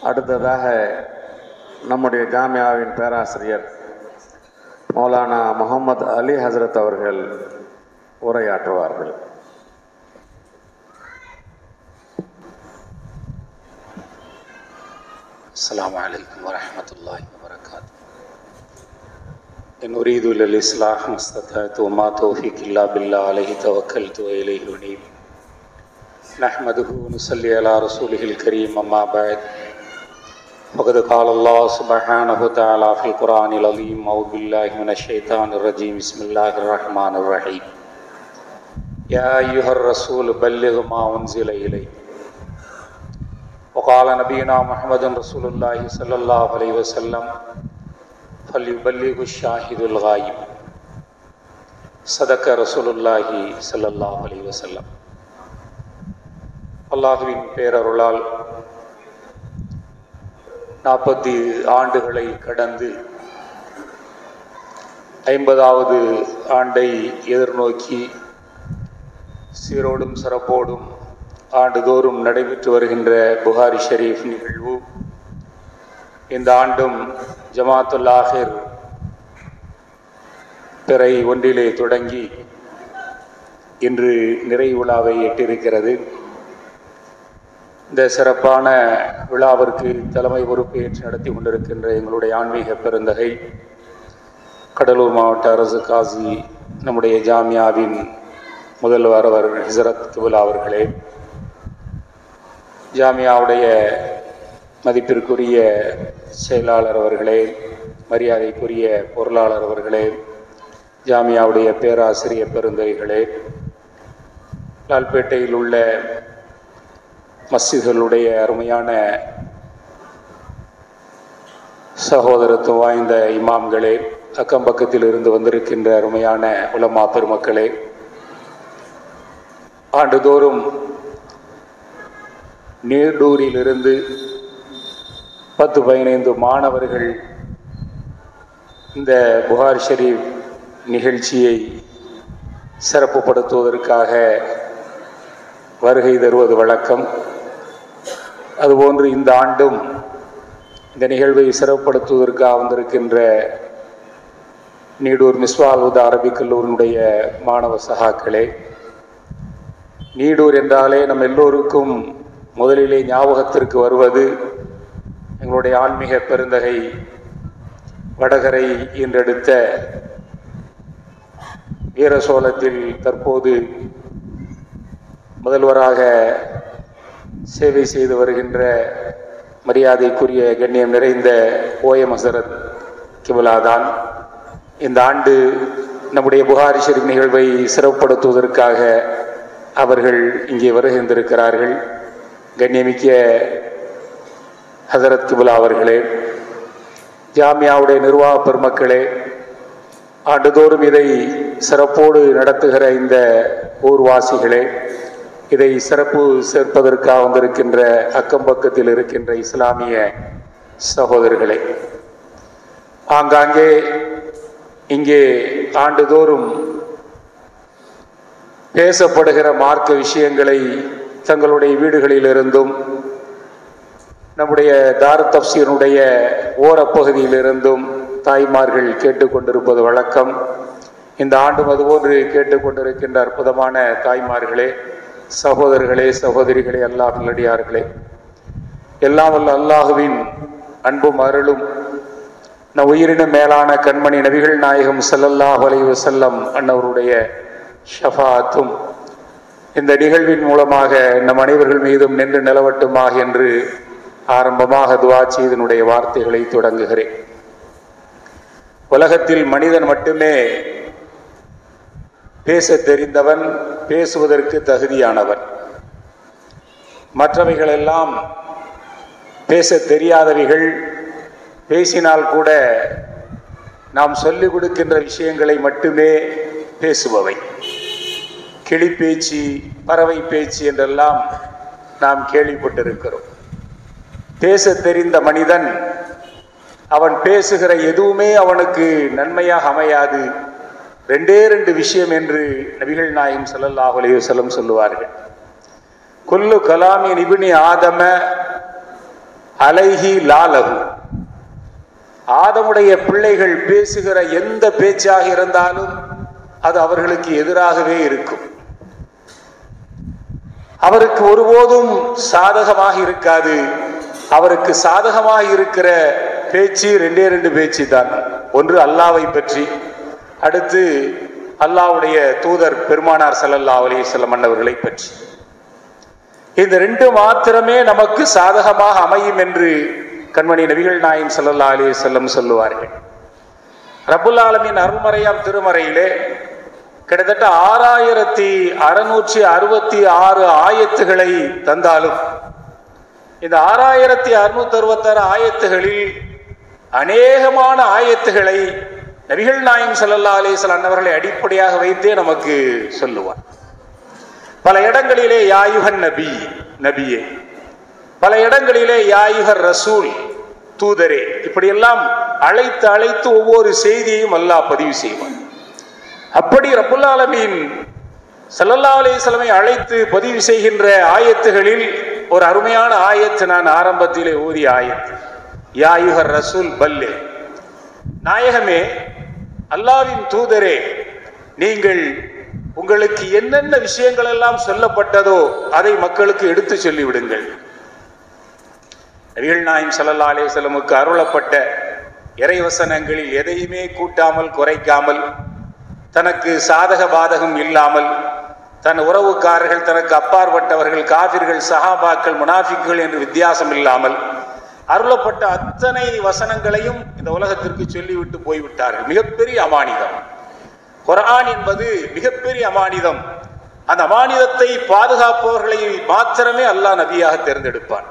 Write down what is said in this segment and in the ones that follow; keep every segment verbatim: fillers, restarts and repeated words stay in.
அடுத்ததாக நம்முடைய ஜாமியாவின் பேராசிரியர் மௌலானா முகமது அலி ஹசரத் அவர்கள் உரையாற்றுவார்கள். அஸ்ஸலாமு அலைக்கும் வரஹ்மத்துல்லாஹி வபரகாத்துஹு. இன் உரீது இல்லல் இஸ்லாஹ் மஸ்ததஅது வமா தௌஃபீக் இல்லா பில்லாஹ் அலைஹி தவக்கல்து வ இலைஹி உனீப். நஹ்மதுஹு வ நுஸல்லி அலா ரசூலிஹில் கரீம். அம்மா பஅத். ஃபகத் கால அல்லாஹ் சுப்ஹானஹு வ தஆலா ஃபில் குர்ஆனில் அலீம். அஊது பில்லாஹி மினஷ் ஷைத்தானிர் ரஜீம். பிஸ்மில்லாஹிர் ரஹ்மானிர் ரஹீம். யா அய்யுஹர் ரசூல் பல்லிக் மா உன்ஸில இலைக். وقال نبينا محمد رسول الله صلى الله عليه وسلم فليبلغ الشاهد الغائب. صدق رسول الله صلى الله عليه وسلم. அல்லாஹுவின் பேரருளால் நாற்பத்தி ஆண்டுகளை கடந்து ஐம்பதாவது ஆண்டை எதிர்நோக்கி சீரோடும் சிறப்போடும் ஆண்டுதோறும் நடைபெற்று வருகின்ற புகாரி ஷரீஃப் நிகழ்வு இந்த ஆண்டும் ஜமாத்துல் ஆஹிர் பிறை ஒன்றிலே தொடங்கி இன்று நிறைவு விழாவை எட்டியிருக்கிறது. இந்த சிறப்பான விழாவிற்கு தலைமை பொறுப்பேற்று நடத்தி கொண்டிருக்கின்ற எங்களுடைய ஆன்மீக பெருந்தகை கடலூர் மாவட்ட அரசு காசி நம்முடைய ஜாமியாவின் முதல்வர் அவர் ஹிசரத் கிபுலா அவர்களே, ஜாமியாவுடைய மதிப்பிற்குரிய செயலாளர் அவர்களே, மரியாதைக்குரிய பொருளாளர் அவர்களே, ஜாமியாவுடைய பேராசிரியர் பெருந்தகைகளே, லால்பேட்டையில் உள்ள மஸ்ஜிதுகளுடைய அருமையான சகோதரத்துவம் வாய்ந்த இமாம்களே, அக்கம் பக்கத்தில் இருந்து வந்திருக்கின்ற அருமையான உலமா பெருமக்களே, ஆண்டுதோறும் நீடூரிலிருந்து பத்து பதினைந்து மாணவர்கள் இந்த புகார் ஷரீஃப் நிகழ்ச்சியை சிறப்புப்படுத்துவதற்காக வருகை தருவது வழக்கம். அதுபோன்று இந்த ஆண்டும் இந்த நிகழ்வை சிறப்புப்படுத்துவதற்காக வந்திருக்கின்ற நீடூர் மிஸ்வால் உதா அரபிக் கல்லூரினுடைய மாணவ சகாக்களே, நீடூர் என்றாலே நம் எல்லோருக்கும் முதலிலே ஞாபகத்திற்கு வருவது எங்களுடைய ஆன்மீக பெருந்தகை வடகரை என்றெடுத்த வீரசோளத்தில் தற்போது முதல்வராக சேவை செய்து வருகின்ற மரியாதைக்குரிய கண்ணியம் நிறைந்த ஓஎம் ஹசரத் கிபுலாதான் இந்த ஆண்டு நம்முடைய புகாரி ஷரீஃப் நிகழ்வை சிறப்புப்படுத்துவதற்காக அவர்கள் இங்கே வருகின்றிருக்கிறார்கள். கண்ணியமிக்க ஹசரத் கிபுலா அவர்களே, ஜாமியாவுடைய நிர்வாக பெருமக்களே, ஆண்டுதோறும் இதை சிறப்போடு நடத்துகிற இந்த ஊர்வாசிகளே, இதை சிறப்பு சேர்ப்பதற்காக வந்திருக்கின்ற அக்கம்பக்கத்தில் இருக்கின்ற இஸ்லாமிய சகோதரர்களே, ஆங்காங்கே இங்கே ஆண்டுதோறும் பேசப்படுகிற மார்க்க விஷயங்களை தங்களுடைய வீடுகளிலிருந்தும் நம்முடைய தாரு தப்சீருடைய ஓரப்பகுதியிலிருந்தும் தாய்மார்கள் கேட்டுக்கொண்டிருப்பது வழக்கம். இந்த ஆண்டும் அதுபோன்று கேட்டுக்கொண்டிருக்கின்ற அற்புதமான தாய்மார்களே, சகோதரர்களே, சகோதரிகளே, அல்லாஹ் நல்லடியார்களே, எல்லாம் வல்ல அல்லாஹுவின் அன்பும் அருளும் நம் உயிரினும் மேலான கண்மணி நபிகள் நாயகம் ஸல்லல்லாஹு அலைஹி வஸல்லம் அன்னவருடைய ஷஃபாத்தும் இந்த நிகழ்வின் மூலமாக நம் அனைவர்கள் மீதும் நின்று நிலவட்டுமாக என்று ஆரம்பமாக துஆ செய்தனுடைய வார்த்தைகளை தொடங்குகிறேன். உலகத்தில் மனிதன் மட்டுமே பேச தெரிந்தவன், பேசுவதற்கு தகுதியானவன். மற்றவைகளெல்லாம் பேச தெரியாதவைகள், பேசினால் கூட நாம் சொல்லிக் கொடுக்கின்ற விஷயங்களை மட்டுமே பேசுபவை. கிளி பேச்சு, பறவை பேச்சு என்றெல்லாம் நாம் கேள்விப்பட்டிருக்கிறோம். பேச தெரிந்த மனிதன் அவன் பேசுகிற எதுவுமே அவனுக்கு நன்மையாக அமையாது. ரெண்டே ரெண்டு விஷயம் என்று நபிகள் நாயகம் ஸல்லல்லாஹு அலைஹி வஸல்லம் சொல்லுவார்கள். குல்லு கலாமி இப்னி ஆதம அலைஹி லாலஹு. ஆதமுடைய பிள்ளைகள் பேசுகிற எந்த பேச்சாக இருந்தாலும் அது அவர்களுக்கு எதிராகவே இருக்கும். அவருக்கு ஒருபோதும் சாதகமாக இருக்காது. அவருக்கு சாதகமாக இருக்கிற பேச்சு ரெண்டே ரெண்டு பேச்சு தான். ஒன்று அல்லாஹ்வை பற்றி, அடுத்து அல்லாஹ்வுடைய தூதர் பெருமானார் ஸல்லல்லாஹு அலைஹி வஸல்லம் அவர்களை பற்றி. இந்த ரெண்டு மாத்திரமே நமக்கு சாதகமாக அமையும் என்று கண்மணி நபிகள் நாயகம் ஸல்லல்லாஹு அலைஹி வஸல்லம் சொல்லுவார்கள். ரப்புல் ஆலமீன் அருள்மறையாம் திருமறையிலே கிட்டத்தட்ட ஆறாயிரத்தி அறுநூற்றி அறுபத்தி ஆறு ஆயத்துகளை தந்தாலும் இந்த ஆறாயிரத்தி அறுநூத்தி அறுபத்தி ஆறு ஆயத்துகளில் அநேகமான ஆயத்துகளை நபிகள் நாயகம் ஸல்லல்லாஹு அலைஹி வஸல்லம் அவர்களை அடிப்படையாக வைத்தே நமக்கு சொல்லுவார். பல இடங்களிலே யாயுகன் நபி நபியே, பல இடங்களிலே யாயுகர் ரசூல் தூதரே, இப்படியெல்லாம் அழைத்து அழைத்து ஒவ்வொரு செய்தியையும் அல்லாஹ் பதிவு செய்வார். அப்படி ரப்புல் ஆலமீன் ஸல்லல்லாஹு அலைஹி வஸல்லம் அழைத்து பதிவு செய்கின்ற ஆயத்துகளில் ஒரு அருமையான ஆயத்து நான் ஆரம்பத்திலே ஓதிய ஆயத்து. யாயுகர் ரசூல் பல்லே, நாயகமே அல்லாஹ்வின் தூதரே, நீங்கள் உங்களுக்கு என்னென்ன விஷயங்கள் எல்லாம் சொல்லப்பட்டதோ அதை மக்களுக்கு எடுத்து சொல்லிவிடுங்கள். நபிகள் நாயகம் ஸல்லல்லாஹு அலைஹி வஸல்லமுக்கு அருளப்பட்ட இறைவசனங்களில் எதையுமே கூட்டாமல் குறைக்காமல், தனக்கு சாதக பாதகம் இல்லாமல், தன் உறவுக்காரர்கள், தனக்கு அப்பாற்பட்டவர்கள், காபிர்கள், சஹாபாக்கள், முனாஃபிக்குகள் என்று வித்தியாசம் இல்லாமல் அருளப்பட்ட அத்தனை வசனங்களையும் இந்த உலகத்திற்கு சொல்லிவிட்டு போய்விட்டார்கள். மிகப்பெரிய அமானிதம் குர்ஆன் என்பது, மிகப்பெரிய அமானிதம். அந்த அமானிதத்தை பாதுகாப்பவர்களை மாத்திரமே அல்லாஹ் நபியாக தேர்ந்தெடுப்பான்.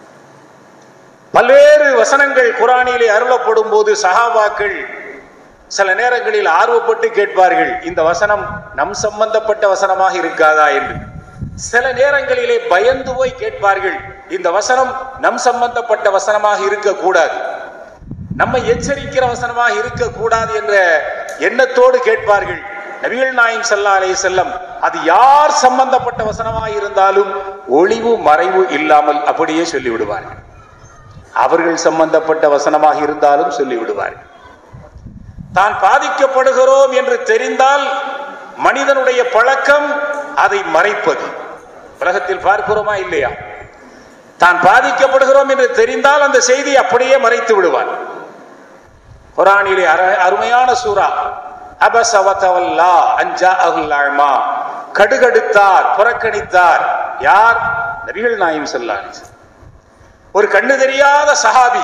பல்வேறு வசனங்கள் குர்ஆனிலே அருளப்படும் போது சஹாபாக்கள் சில நேரங்களில் ஆர்வப்பட்டு கேட்பார்கள், இந்த வசனம் நம் சம்பந்தப்பட்ட வசனமாக இருக்காதா என்று. சில நேரங்களிலே பயந்து போய் கேட்பார்கள், இந்த வசனம் நம் சம்பந்தப்பட்ட வசனமாக இருக்கக்கூடாது, நம்மை எச்சரிக்கிற வசனமாக இருக்கக்கூடாது என்ற எண்ணத்தோடு கேட்பார்கள். நபிகள் நாயகம் ஸல்லல்லாஹு அலைஹி வஸல்லம் அது யார் சம்பந்தப்பட்ட வசனமாக இருந்தாலும் ஒளிவு மறைவு இல்லாமல் அப்படியே சொல்லிவிடுவார்கள். அவர்கள் சம்பந்தப்பட்ட வசனமாக இருந்தாலும் சொல்லிவிடுவார்கள். தான் பாதிக்கப்படுகிறோம் என்று தெரிந்தால் மனிதனுடைய பழக்கம் அதை மறைப்பது. உலகத்தில் பார்க்கிறோமா இல்லையா? தான் பாதிக்கப்படுகிறோம் என்று தெரிந்தால் அந்த செய்தியை அப்படியே மறைத்து விடுவார். குர்ஆனிலே அருமையான சூரா அபஸ வ தவல்லா அன் ஜாஅஹுல் அமா, கடுகடுத்தார், புறக்கணித்தார். யார்? நபிகள் நாயகம் ஸல்லல்லாஹு அலைஹி வஸல்லம். ஒரு கண்ணு தெரியாத சஹாபி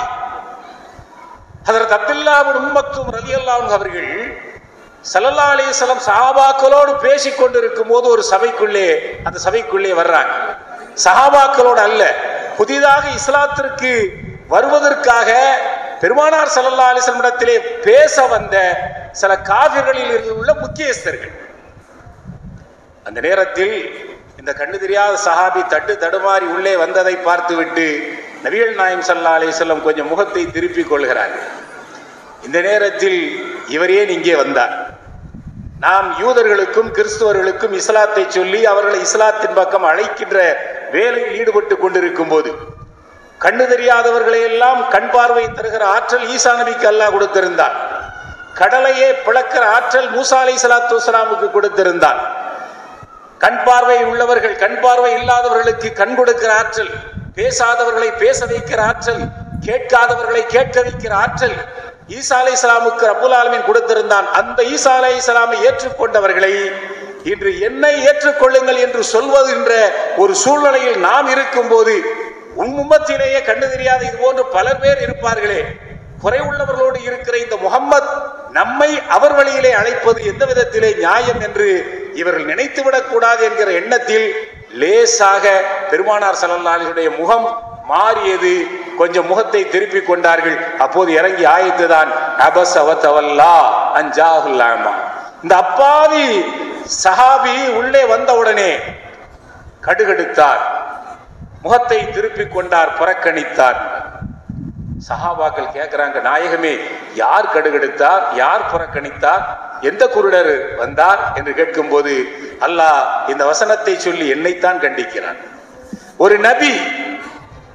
ஹஜ்ரத் அப்துல்லாஹ் இப்னு உம் மக்தூம் ரலியல்லாஹு அன்ஹு அவர்கள் ஸல்லல்லாஹு அலைஹி வஸல்லம் சஹாபாக்களோடு பேசிக் கொண்டிருக்கும் போது ஒரு சபைக்குள்ளே அந்த சபைக்குள்ளே வர்றாங்க. சஹாபாக்களோடு அல்ல, புதிதாக இஸ்லாத்திற்கு வருவதற்காக பெருமானார் ஸல்லல்லாஹு அலைஹி வஸல்லம் இடத்திலே பேச வந்த சில காஃபிர்களில் உள்ள முக்கியஸ்தர்கள். அந்த நேரத்தில் இந்த கண்ணு தெரியாத சஹாபி தட்டு தடுமாறி உள்ளே வந்ததை பார்த்துவிட்டு நபிகள் நாயகம் ஸல்லல்லாஹு அலைஹி வஸல்லம் கொஞ்சம் முகத்தை திருப்பிக் கொள்கிறார். இந்த நேரத்தில் இவர் ஏன் இங்கே வந்தார்? நாம் யூதர்களுக்கும் கிறிஸ்துவர்களுக்கும் இஸ்லாத்தை சொல்லி அவர்களை இஸ்லாத்தின் பக்கம் அழைக்கின்ற வேலையில் ஈடுபட்டு கொண்டிருக்கும் போது கண்ணு தெரியாதவர்களை எல்லாம் கண் பார்வை தருகிற ஆற்றல் ஈசா நபிக்கு அல்லாஹ் கொடுத்திருந்தார். கடலையே பிளக்கிற ஆற்றல் மூசா அலைஹிஸ்ஸலாத்து வஸ்ஸலாமுக்கு கொடுத்திருந்தார். கண் பார்வை உள்ளவர்கள் கண் பார்வை இல்லாதவர்களுக்கு கண் கொடுக்கிற ஆற்றல், பேசாதவர்களை பேச வைக்கிற ஆற்றல், கேட்காதவர்களை கேட்க வைக்கிற ஆற்றல் ஈசா அலைஹிஸ்ஸலாமுக்கு ரப்புல் ஆலமீன் கொடுத்திருந்தான். அந்த ஈசா அலைஹிஸ்ஸலாமை ஏற்றுக்கொண்டவர்களை இன்று என்னை ஏற்றுக்கொள்ளுங்கள் என்று சொல்வதுகின்ற ஒரு சூழ்நிலையில் நாம் இருக்கும் போது உம்மத்திலேயே கண்டு தெரியாத இது போன்று பல பேர் இருப்பார்களே, குறைவுள்ளவர்களோடு இருக்கிற இந்த முஹம்மத் நம்மை அவர் வழியிலே அழைப்பது எந்த விதத்திலே நியாயம் என்று இவர்கள் நினைத்துவிடக் கூடாது என்கிற எண்ணத்தில் லேசாக பெருமானார் ஸல்லல்லாஹு அலைஹி வஸல்லம் முகம் மாறியது. கொஞ்சம் முகத்தை திருப்பிக் கொண்டார்கள். அப்போது இறங்கி ஆயத்துதான் அபஸ வ தவல்லா அன் ஜாஅஹுல் அமா. இந்த அப்பாவி சஹாபி உள்ளே வந்தவுடனே கடுகடுத்தார், முகத்தை திருப்பிக் கொண்டார், புறக்கணித்தார். சஹாபாக்கள் கேட்கிறாங்க, நாயகமே யார் கடுகெடுத்தார், யார் புறக்கணித்தார், எந்த குருடர் வந்தார் என்று கேட்கும் போது அல்லாஹ் இந்த வசனத்தை சொல்லி என்னைத்தான் கண்டிக்கிறான். ஒரு நபி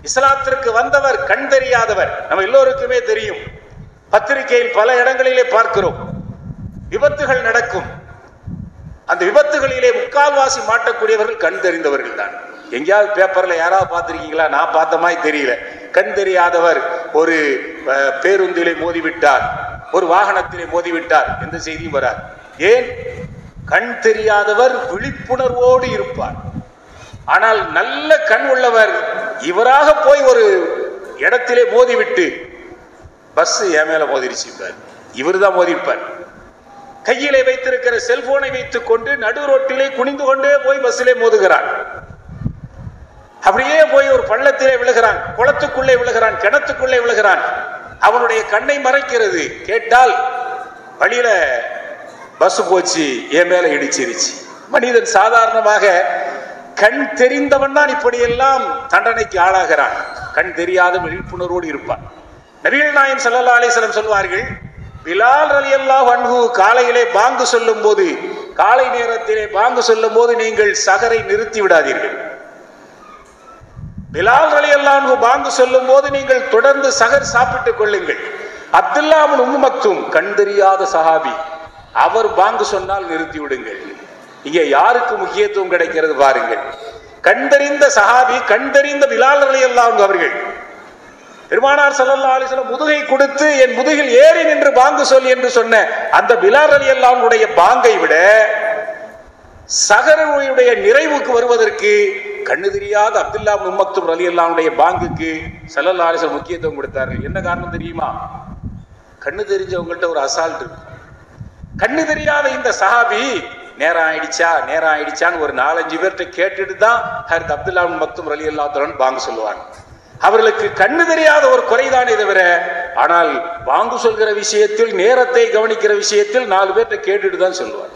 இஸ்லாத்திற்கு வந்தவர் கண் தெரியாதவர். நம்ம எல்லோருக்குமே தெரியும், பத்திரிகையில் பல இடங்களிலே பார்க்கிறோம், விபத்துகள் நடக்கும். அந்த விபத்துகளிலே முக்கால்வாசி மாட்டக்கூடியவர்கள் கண் தெரிந்தவர்கள் தான். எங்கேயாவது பேப்பர்ல யாராவது பார்த்திருக்கீங்களா? நான் பார்த்த மாதிரி தெரியல. கண் தெரியாதவர் ஒரு பேருந்திலே மோதிவிட்டார், ஒரு வாகனத்திலே மோதிவிட்டார், எந்த செய்தியும் வராது. ஏன்? கண் தெரியாதவர் விழிப்புணர்வோடு இருப்பார். ஆனால் நல்ல கண் உள்ளவர் இவராக போய் ஒரு இடத்திலே மோதிவிட்டு பஸ் என் மேல மோதிருச்சு, இவர் தான் மோதிருப்பார். கையிலே வைத்திருக்கிற செல்போனை வைத்துக் கொண்டு நடு ரோட்டிலே குனிந்து கொண்டே போய் பஸ்ஸிலே மோதுகிறான். அப்படியே போய் ஒரு பள்ளத்திலே விழுகிறான், குளத்துக்குள்ளே விழுகிறான், கிணத்துக்குள்ளே விழுகிறான். அவனுடைய கண்ணை மறைக்கிறது. கேட்டால் வழியில பஸ் போச்சு, என் மேல இடிச்சிருச்சு. மனிதன் சாதாரணமாக கண் தெரிந்தவன் தான் இப்படியெல்லாம் தண்டனைக்கு ஆளாகிறான். கண் தெரியாத விழிப்புணர்வோடு இருப்பான். நபிகள் நாயகம் ஸல்லல்லாஹு அலைஹி வஸல்லம் சொல்வார்கள், பிலால் ரலியல்லாஹு அன்ஹு காலையிலே பாங்கு சொல்லும் போது, காலை நேரத்திலே பாங்கு சொல்லும் போது நீங்கள் சகரை நிறுத்தி விடாதீர்கள். பிலால் ரலியல்லாஹு அன்ஹு பாங்கு சொல்லும் போது நீங்கள் தொடர்ந்து சகர் சாப்பிட்டுக் கொள்ளுங்கள். அப்துல்லா இப்னு உம்மு மக்தூம் கண் தெரியாத சஹாபி, அவர் பாங்கு சொன்னால் நிறுத்தி விடுங்கள். இங்கே யாருக்கு முக்கியத்துவம் கிடைக்கிறது பாருங்கள். கண்டறிந்த சஹாபி, கண்டறிந்த பிலால் ரலியல்லாஹு அன்ஹு அவர்கள் பெருமானார் ஸல்லல்லாஹு அலைஹி வஸல்லம் முதுகை கொடுத்து என் முதுகில் ஏறி நின்று பாங்கு சொல் என்று சொன்ன அந்த பிலால் ரலியல்லாஹு அன்ஹுடைய பாங்கை விட சகருடைய நிறைவுக்கு வருவதற்கு கண்ணு தெரியாத அப்துல்லா இப்னு உம்மு மக்தூம் ரலியல்லாஹு அன்ஹுடைய பாங்குக்கு ஸல்லல்லாஹு அலைஹி வஸல்லம் முக்கியத்துவம் கொடுத்தார்கள். என்ன காரணம் தெரியுமா? கண்ணு தெரிஞ்சவங்கள்ட்ட ஒரு அசால்ட் இருக்கும். கண்ணு தெரியாத இந்த சஹாபி நேரம் ஆயிடுச்சா நேரம் ஆயிடுச்சான்னு ஒரு நாலஞ்சு பேர்கிட்ட கேட்டுட்டு தான் ஹஜ்ரத் அப்துல்லா இப்னு மக்தூம் ரலியல்லாஹு அன்ஹு பாங்கு சொல்லுவாங்க. அவர்களுக்கு கண்ணு தெரியாத ஒரு குறைதானே தவிர, ஆனால் பாங்கு சொல்கிற விஷயத்தில், நேரத்தை கவனிக்கிற விஷயத்தில் நாலு பேர்கிட்ட கேட்டுட்டு தான் சொல்லுவார்.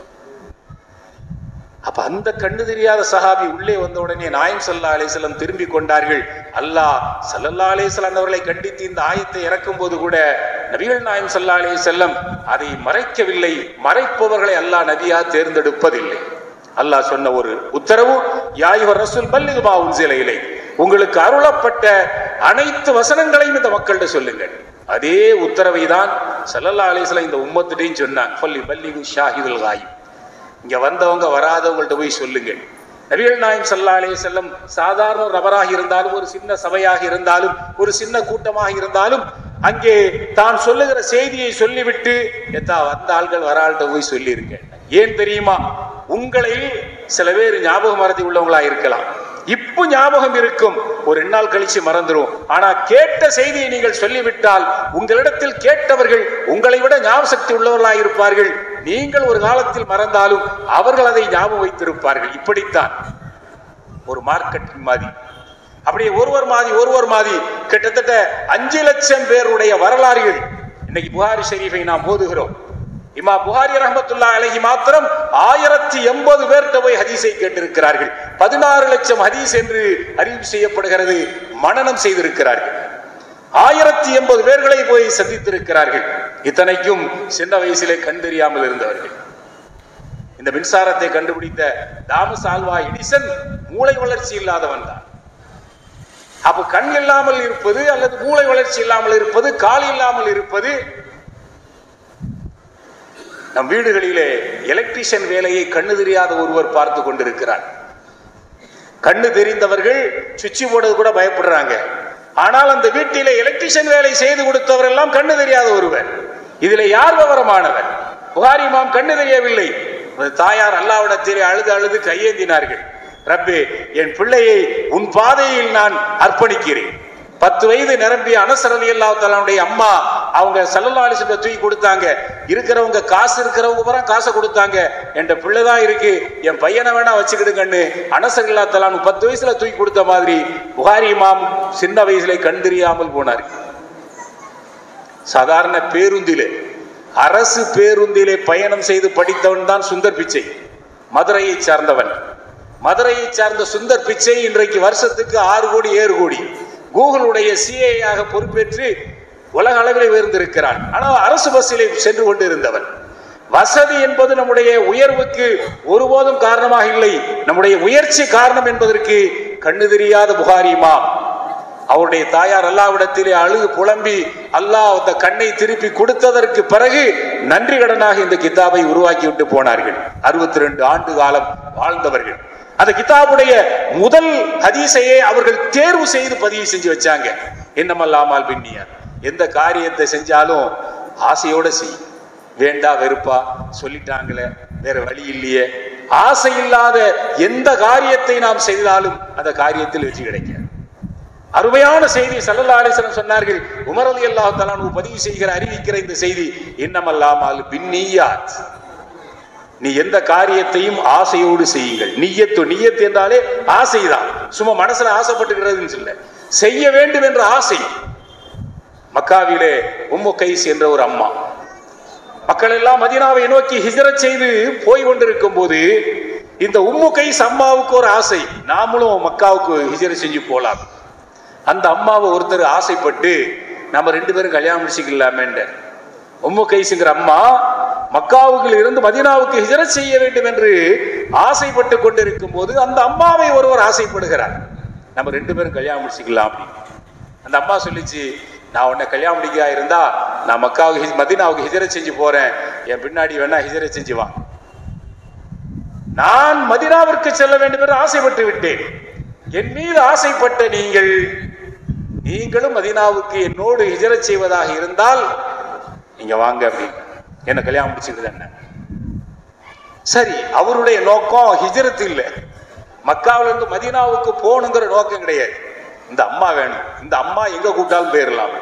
அப்ப அந்த கண்ணு தெரியாத சஹாபி உள்ளே வந்த உடனே நாயகம் ஸல்லல்லாஹு அலைஹி வஸல்லம் திரும்பி கொண்டார்கள். அல்லாஹ் ஸல்லல்லாஹு அலைஹி வஸல்லம் அவர்களை கண்டித்து இந்த ஆயத்தை இறக்கும் போது கூட நபிகள் நாயகம் ஸல்லல்லாஹு அலைஹி வஸல்லம் அதை மறைக்கவில்லை. மறைப்பவர்களை அல்லாஹ் நபியா தேர்ந்தெடுப்பதில்லை. அல்லாஹ் சொன்ன ஒரு உத்தரவு, யா அய்யுஹர் ரசூல் பல்லிக் மா உன்ஸில இலைக், உங்களுக்கு அருளப்பட்ட அனைத்து வசனங்களையும் இந்த மக்கள்கிட்ட சொல்லுங்கள். அதே உத்தரவை தான் ஸல்லல்லாஹு அலைஹி வஸல்லம் இந்த உம்மத்திட்டையும் சொன்னாங்க. ஃபல்லி பல்லிகு ஷாஹிதுல் காயிப், இங்க வந்தவங்க வராதவங்கள்ட்ட போய் சொல்லுங்கள். நபிகள் நாயகம் ஸல்லல்லாஹு அலைஹி வஸல்லம் சாதாரண ஒரு நபராக இருந்தாலும், ஒரு சின்ன சபையாக இருந்தாலும், ஒரு சின்ன கூட்டமாக இருந்தாலும், அங்கே தான் சொல்லுகிற செய்தியை சொல்லிவிட்டு எத்தா வந்த ஆள்கள் வர ஆள்கிட்ட போய் சொல்லியிருக்க. ஏன் தெரியுமா? உங்களில் சில பேர் ஞாபக மறதி உள்ளவங்களா இருக்கலாம், இப்போ ஞாபகம் இருக்கும், ஒரு ரெண்டு நாள் கழிச்சு மறந்துடும். ஆனா கேட்ட செய்தியை நீங்கள் சொல்லிவிட்டால் உங்களிடத்தில் கேட்டவர்கள் உங்களை விட ஞாபக சக்தி உள்ளவர்களாக இருப்பார்கள். நீங்கள் ஒரு காலத்தில் மறந்தாலும் அவர்கள் அதை ஞாபகம் வைத்திருப்பார்கள். இப்படித்தான் ஒரு மார்க்கெட்டிங் மாதிரி. அப்படியே ஒருவர் மாதிரி ஒருவர் மாதிரி கிட்டத்தட்ட அஞ்சு லட்சம் பேருடைய வரலாறுகள். இன்னைக்கு புகாரி ஷரீஃபை நாம் ஓதுகிறோம். இமா புகாரி ரஹ்மத்துல்லாஹி அலைஹி மாத்திரம் ஆயிரத்தி எண்பது பேர்கிட்ட போய் ஹதீஸை கேட்டிருக்கிறார்கள். பதினாறு லட்சம் ஹதீஸ் என்று அறிவிப்பு செய்யப்படுகிறது, மனனம் செய்திருக்கிறார்கள். ஆயிரத்தி எண்பது பேர்களை போய் சந்தித்திருக்கிறார்கள். இத்தனைக்கும் சின்ன வயசிலே கண் தெரியாமல் இருந்தவர்கள். இந்த மின்சாரத்தை கண்டுபிடித்த தாமஸ் ஆல்வா எடிசன் மூளை வளர்ச்சி இல்லாதவன் தான். அப்ப கண் இல்லாமல் இருப்பது அல்லது மூளை வளர்ச்சி இல்லாமல் இருப்பது, கால் இல்லாமல் இருப்பது. நம் வீடுகளிலே எலக்ட்ரீஷியன் வேலையை கண்ணு தெரியாத ஒருவர் பார்த்து கொண்டிருக்கிறார். கண்ணு தெரிந்தவர்கள் சுவிட்ச் போர்டு கூட பயப்படுறாங்க. ஆனால் அந்த வீட்டிலே எலக்ட்ரீஷியன் வேலை செய்து கொடுத்தவர் எல்லாம் கண்ணு தெரியாத ஒருவர். இதுல யார் விவரமானவர்? புகாரி இமாம் கண்ணு தெரியவில்லை. தாயார் அல்லாஹ்விடத்திலே அழுது அழுது கையேந்தினார்கள். ரப்பே, என் பிள்ளையை உன் பாதையில் நான் அர்ப்பணிக்கிறேன். பத்து வயது நிரம்பிய அனஸ் ரலியல்லாஹு தஆலாவுடைய அம்மா அவங்க ஸல்லல்லாஹு அலைஹி வஸல்லம் தூக்கி கொடுத்தாங்க. இருக்கிறவங்க காசு இருக்கிறவங்க பூரா காசை கொடுத்தாங்க. என் பிள்ளைதான் இருக்கு, என் பையனை வேணா வச்சுக்கிடுங்கன்னு அனஸ் ரலியல்லாஹு தஆலா பத்து வயசுல தூக்கி கொடுத்த மாதிரி புகாரி இமாம் சின்ன வயசுல கண் தெரியாமல் போனார். சாதாரண பேருந்திலே, அரசு பேருந்திலே பயணம் செய்து படித்தவன் தான் சுந்தர் பிச்சை, மதுரையை சார்ந்தவன். மதுரையை சார்ந்த சுந்தர் பிச்சை இன்றைக்கு வருஷத்துக்கு ஆறு கோடி ஏழு கோடி கூகுளுடைய சிஏயாக பொறுப்பேற்று உலக அளவில் உயர்ந்திருக்கிறான். ஆனால் அரசு பஸ்ஸிலே சென்று கொண்டு இருந்தவன். வசதி என்பது நம்முடைய உயர்வுக்கு ஒருபோதும் காரணமாக இல்லை. நம்முடைய உயர்ச்சி காரணம் என்பதற்கு கண்ணு தெரியாத புகாரி இமாம் அவருடைய தாயார் அல்லாஹ்விடத்திலே அழுது புலம்பி அல்லாஹ் அந்த கண்ணை திருப்பி கொடுத்ததற்கு பிறகு நன்றி கடனாக இந்த கிதாபை உருவாக்கி விட்டு போனார்கள். அறுபத்தி ரெண்டு ஆண்டு காலம் வாழ்ந்தவர்கள். அந்த கிதாபுடைய முதல் ஹதீஸையே அவர்கள் தேர்வு செய்து பதிவு செஞ்சு வச்சாங்க. என்னமல்லாமல் பின்னியார், எந்த காரியத்தை செஞ்சாலும் ஆசையோட செய், வேண்டா வெறுப்பா சொல்லிட்டாங்களே வேற வழி இல்லையே, ஆசை இல்லாத எந்த காரியத்தை நாம் செய்தாலும் அந்த காரியத்தில் வெற்றி கிடைக்காது. அருமையான செய்தி ஸல்லல்லாஹு அலைஹி வஸல்லம் சொன்னார்கள். உமர் ரலியல்லாஹு தஆலா அன்ஹு பதிவு செய்கிற அறிவிக்கிற இந்த செய்தி, இன்னமல்லாமல் பின்னியாத், நீ எந்த காரியத்தையும் ஆசையோடு செய்யுங்கள். நிய்யத்து, நிய்யத் என்றாலே ஆசைதான், சும்மா மனசுல ஆசைப்பட்டுக்கிறதுன்னு சொல்ல, செய்ய வேண்டும் என்ற ஆசை. மக்காவிலே உம்மு கைஸ் என்ற ஒரு அம்மா, மக்கள் எல்லாம் மதீனாவை நோக்கி ஹிஜ்ரத் செய்து போய் கொண்டிருக்கும் போது இந்த உம்மு கைஸ் அம்மாவுக்கு ஒரு ஆசை, நாமளும் மக்காவுக்கு ஹிஜ்ரத் செஞ்சு போலாம். அந்த அம்மாவை ஒருத்தர் ஆசைப்பட்டு நம்ம ரெண்டு பேரும் கல்யாணம் முடிச்சுக்கலாமேன்ற. உம்மு கைஸுங்கிற அம்மா மக்காவுக்கு இருந்து மதீனாவுக்கு ஹிஜ்ரத் செய்ய வேண்டும் என்று ஆசைப்பட்டு கொண்டிருக்கும் போது அந்த அம்மாவை ஒருவர் ஆசைப்படுகிறார், நம்ம ரெண்டு பேரும் கல்யாணம் முடிச்சுக்கலாம் அப்படின்னு. அந்த அம்மா சொல்லிச்சு, நான் உன்னை கல்யாணம் முடிக்கா இருந்தா நான் மக்காவுக்கு மதீனாவுக்கு ஹிஜ்ரத் செஞ்சு போறேன், என் பின்னாடி வேணா ஹிஜ்ரத் செஞ்சு வா. நான் மதீனாவிற்கு செல்ல வேண்டும் என்று ஆசைப்பட்டு விட்டேன். என் மீது ஆசைப்பட்ட நீங்கள் நீங்களும் மதீனாவுக்கு என்னோடு ஹிஜ்ரத் செய்வதாக இருந்தால் நீங்க வாங்க அப்படின்னு என்ன கல்யாணம் முடிச்சுக்கிறது என்ன. சரி, அவருடைய நோக்கம் ஹிஜ்ரத் இல்லை, மக்காவில இருந்து மதீனாவுக்கு போகணுங்கிற நோக்கம் கிடையாது. இந்த அம்மா வேணும், இந்த அம்மா எங்க கூப்பிட்டாலும் போயிடலாம்.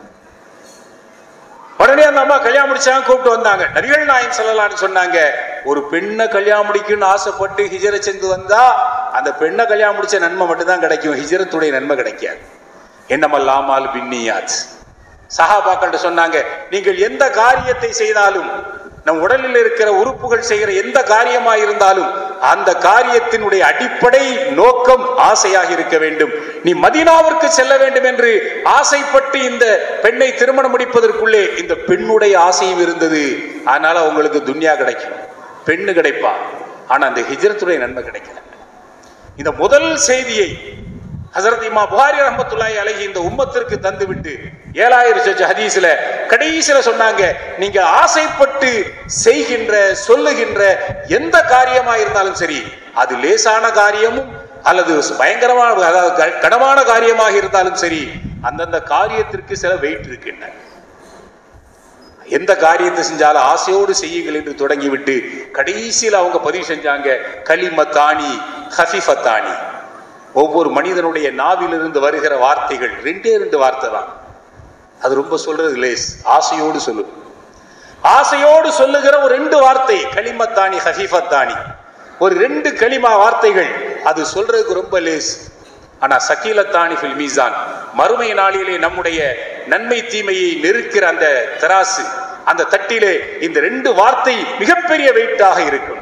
உடனே அந்த அம்மா கல்யாணம் முடிச்சாங்க, கூப்பிட்டு வந்தாங்க. நபிகள் நாயகம் ஸல்லல்லாஹு அலைஹி வஸல்லம் சொன்னாங்க, ஒரு பெண்ணை கல்யாணம் முடிக்கணும்னு ஆசைப்பட்டு ஹிஜ்ரத் செஞ்சு வந்தா அந்த பெண்ணை கல்யாணம் முடிச்ச நன்மை மட்டும்தான் கிடைக்கும், ஹிஜ்ரத்துடைய நன்மை கிடைக்காது. என்னமல்லாமல் பின்னியாத். சஹாபாக்கள் சொன்னாங்க, நீங்கள் எந்த காரியத்தை செய்தாலும், நம் உடலில் இருக்கிற உறுப்புகள் செய்கிற எந்த காரியமாக இருந்தாலும் அந்த காரியத்தினுடைய அடிப்படை நோக்கம் ஆசையாக இருக்க வேண்டும். நீ மதீனாவிற்கு செல்ல வேண்டும் என்று ஆசைப்பட்டு இந்த பெண்ணை திருமணம் முடிப்பதற்குள்ளே இந்த பெண்ணுடைய ஆசையும் இருந்தது. அதனால உங்களுக்கு துன்யா கிடைக்கும், பெண்ணு கிடைப்பா, ஆனா அந்த ஹிஜ்ரத்துடைய நன்மை கிடைக்கல. இந்த முதல் செய்தியை ஹஸரத் இமாம் புகாரி ரஹ்மத்துல்லாஹி அலைஹி இந்த உம்மத்திற்கு தந்து விட்டு ஏழாயிரம் ஹதீஸ்ல கடைசியில சொன்னாங்க, நீங்க ஆசைப்பட்டு செய்கின்ற சொல்லுகின்ற எந்த காரியமா இருந்தாலும் சரி, அது லேசான காரியமும் அல்லது பயங்கரமான அதாவது கனமான காரியமாக இருந்தாலும் சரி, அந்தந்த காரியத்திற்கு சில வெயிட் இருக்கின்றன. எந்த காரியத்தை செஞ்சாலும் ஆசையோடு செய்யுங்கள் என்று தொடங்கிவிட்டு கடைசியில் அவங்க பதிவு செஞ்சாங்க, கலிமத்தானி ஹஃபிஃபத்தானி. ஒவ்வொரு மனிதனுடைய நாவிலிருந்து வருகிற வார்த்தைகள் ரெண்டே ரெண்டு வார்த்தை தான், அது ரொம்ப சொல்றது லேஸ், ஆசையோடு சொல்லு. ஆசையோடு சொல்லுகிற ஒரு ரெண்டு வார்த்தை கலிமத்தானி ஹஃபிஃபத்தானி, ஒரு ரெண்டு கலிமா வார்த்தைகள், அது சொல்றதுக்கு ரொம்ப லேஸ். ஆனா சகீலத்தானி ஃபில் மீசான், மறுமை நாளிலே நம்முடைய நன்மை தீமையை நெருக்கிற அந்த தராசு, அந்த தட்டிலே இந்த ரெண்டு வார்த்தை மிகப்பெரிய வெயிட்டாக இருக்கும்.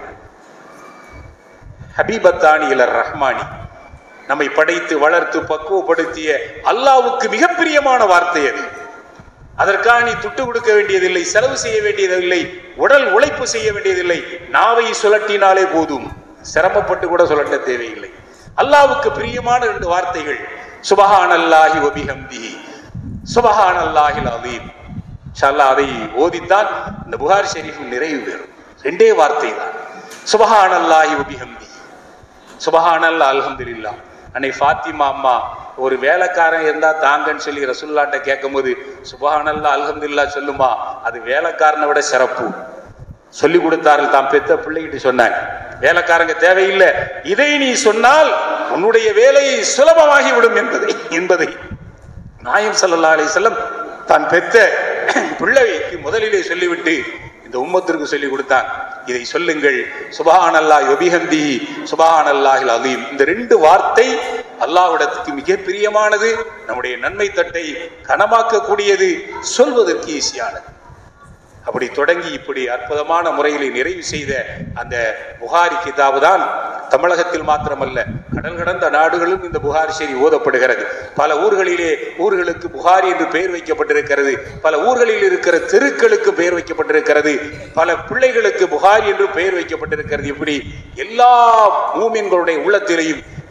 ஹபீபத்தானி இலர் ரஹ்மானி, நம்மை படைத்து வளர்த்து பக்குவப்படுத்திய அல்லாஹ்வுக்கு மிக பிரியமான வார்த்தை அது. அதற்காக நீ துட்டு கொடுக்க வேண்டியதில்லை, செலவு செய்ய வேண்டியதில்லை, உடல் உழைப்பு செய்ய வேண்டியதில்லை, நாவை சுழட்டினாலே போதும், சிரமப்பட்டு கூட சுழட்ட தேவையில்லை. அல்லாஹ்வுக்கு பிரியமான ரெண்டு வார்த்தைகள், சுபஹானல்லாஹி வ பிஹம்திஹி, சுபஹானல்லாஹில் அஸீம். இன்ஷாஅல்லாஹ் அதை ஓதித்தான் இந்த புகாரி ஷரீஃப் நிறைவு பெறும். ரெண்டே வார்த்தை தான், சுபஹானல்லாஹி வ பிஹம்திஹி, சுபஹானல்லாஹ் அல்ஹம்துலில்லாஹ். அன்னை ஃபாத்திமா அம்மா ஒரு வேலைக்காரன் இருந்தா தாங்கன்னு சொல்லி ரசூலுல்லாஹ்ட்ட கேட்கும்போது சுபஹானல்லாஹ் அல்ஹம்துலில்லாஹ் சொல்லுமா, அது வேலைக்காரனை விட சிறப்பு சொல்லி கொடுத்தார்கள். தாம் பெத்த பிள்ளைகிட்டு சொன்னாங்க, வேலைக்காரங்க தேவையில்லை, இதை நீ சொன்னால் உன்னுடைய வேலை சுலபமாகி விடும் என்பதை என்பதை நாயகம் ஸல்லல்லாஹு அலைஹி வஸல்லம் தான் பெத்த பிள்ளைக்கு முதலிலே சொல்லிவிட்டு இந்த உம்மத்திற்கு சொல்லி கொடுத்தான், இதை சொல்லுங்கள், சுபஹானல்லாஹி வ பிஹம்திஹி சுபஹானல்லாஹில் அஸீம். இந்த ரெண்டு வார்த்தை அல்லாஹ்விடத்துக்கு மிக பிரியமானது, நம்முடைய நன்மை தட்டை கனமாக்கக்கூடியது, சொல்வதற்கு ஈஸியானது. அப்படி தொடங்கி இப்படி அற்புதமான முறையில் நிறைவு செய்த அந்த புகாரி கிதாபு தான் தமிழகத்தில் மாத்திரமல்ல கடல் கடந்த நாடுகளும் இந்த புகாரி ஷரீஃப் ஓதப்படுகிறது. பல ஊர்களிலே ஊர்களுக்கு புகாரி என்று பெயர் வைக்கப்பட்டிருக்கிறது, பல ஊர்களில் இருக்கிற தெருக்களுக்கு பெயர் வைக்கப்பட்டிருக்கிறது, பல பிள்ளைகளுக்கு புகாரி என்று பெயர் வைக்கப்பட்டிருக்கிறது. இப்படி எல்லா மூமின்களுடைய உள்ளத்திலேயும்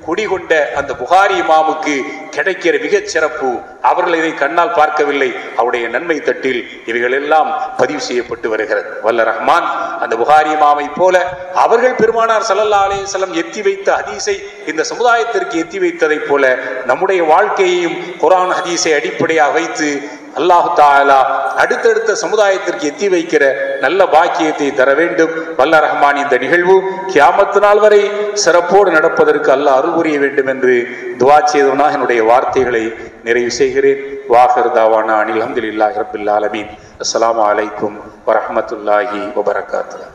குடிகொண்ட அந்த புகாரி இமாமுக்கு கிடைக்கிற மிகச் சிறப்பு. அவர்கள் இதை கண்ணால் பார்க்கவில்லை, அவருடைய நன்மை தட்டில் இவைகள் எல்லாம் பதிவு செய்யப்பட்டு வருகிறது. வல்ல ரஹ்மான் அந்த புகாரி இமாமை போல அவர்கள் பெருமானார் ஸல்லல்லாஹு அலைஹி வஸல்லம் எத்தி வைத்த ஹதீஸை இந்த சமுதாயத்திற்கு எத்தி வைத்ததை போல நம்முடைய வாழ்க்கையையும் குர்ஆன் ஹதீஸை அடிப்படையாக வைத்து அல்லாஹ் தஆலா அடுத்தடுத்த சமுதாயத்திற்கு எத்தி வைக்கிற நல்ல பாக்கியத்தை தர வேண்டும். வல்ல ரஹ்மான் இந்த நிகழ்வு கியாமத் நாள் வரை சிறப்போடு நடப்பதற்கு அல்லாஹ் அருள் புரிய வேண்டும் என்று துஆ செய்தவனாக என்னுடைய வார்த்தைகளை நிறைவு செய்கிறேன். வாஹிர் தாவானா அனில் ஹம்துலில்லாஹி ரப்பில் ஆலமீன். அஸ்ஸலாமு அலைக்கும் வரஹ்மத்துல்லாஹி வபரகாத்துஹு.